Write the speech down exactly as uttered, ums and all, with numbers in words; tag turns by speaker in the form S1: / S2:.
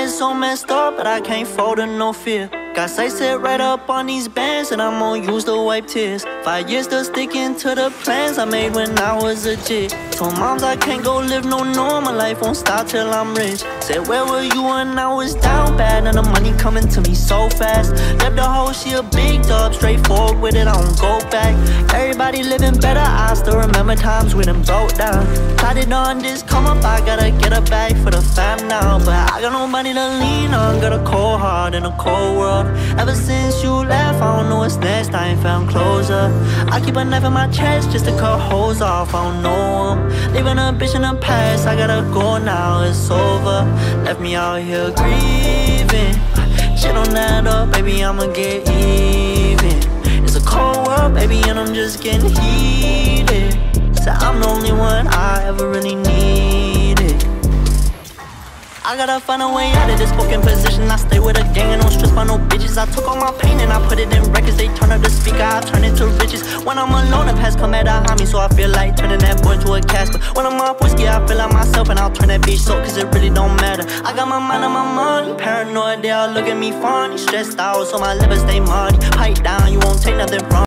S1: is so messed up, but I can't fold to no fear. Got sight set right up on these bands, and I'm gonna use to wipe tears. Five years still sticking to the plans I made when I was a jit. Told moms I can't go live no normal life, won't stop till I'm rich. Said where were you when I was down bad, and the money coming to me so fast. Left the hoe, she a big dog, straightforward with it, I don't go back. Everybody living better, I still remember times when them broke down. Tried it on this come up, I gotta get a bag for the fam now. But I got no money to lean on, got a cold heart in a cold world. Ever since you left, I don't know what's next, I ain't found closure. I keep a knife in my chest just to cut holes off, I don't know them. Leaving a bitch in the past, I gotta go now, it's over. Left me out here grieving. Shit don't add up, baby, I'ma get even. It's a cold world, baby, and I'm just getting heated. So I'm the only one I ever really needed. I gotta find a way out of this fucking position. I stay with a gang and don't stress by no bitches. I took all my pain and I put it in records. They turn up the speaker, I turn it to riches. When I'm alone, the past come at a homie, so I feel like turning that boy to a Casper. When I'm off whiskey, I feel like myself, and I'll turn that bitch so, cause it really don't matter. I got my mind on my money, paranoid, they all look at me funny. Stressed out, so my liver stay muddy. Pipe down, you won't take nothing from me.